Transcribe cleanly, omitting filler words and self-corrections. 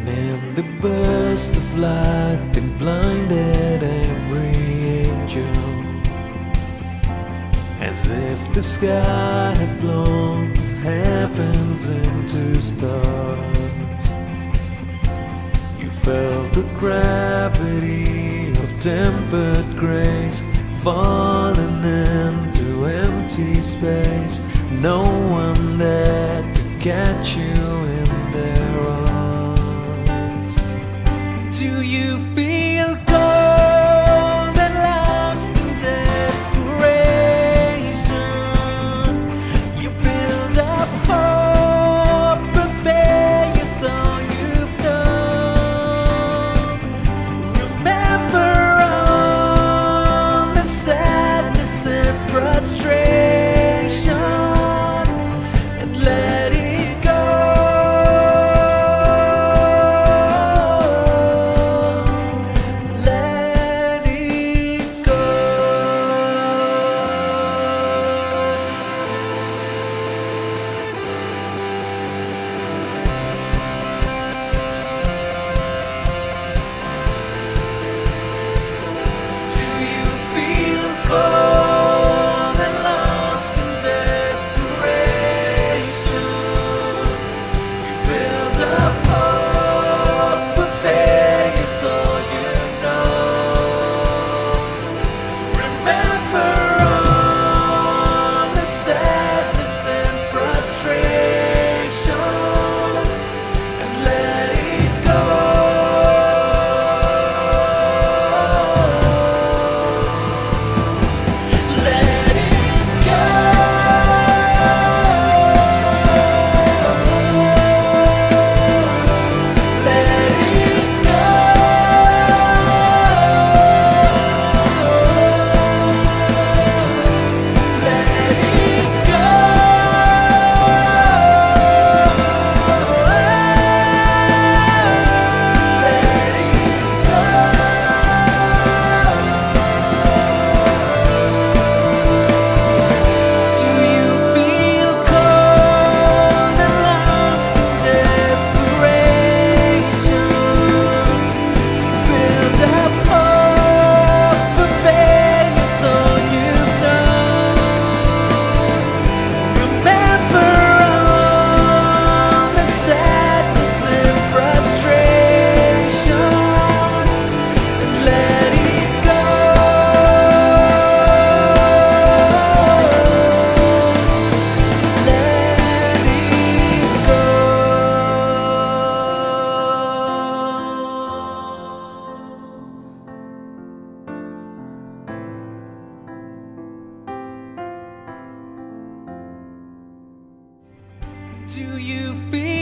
in the burst of light that blinded every angel, as if the sky had blown heavens into stars. You felt the gravity of tempered grace falling into empty space. No one there to catch you in their arms. Do you feel cold and lost in desperation? You build up hope, prepare yourself. You've done. Remember all the sadness and frustration, and let it go. Let it go. Do you feel cold and lost in desperation? You build up hope, prepare yourself. You know. Remember all the sadness and frustration, and let it go. Let it go. Let it go. Do you feel cold and lost in desperation? Build up hope, prepare yourself. You've done. Remember all the sadness and frustration, and let it go. Let it go. Do you feel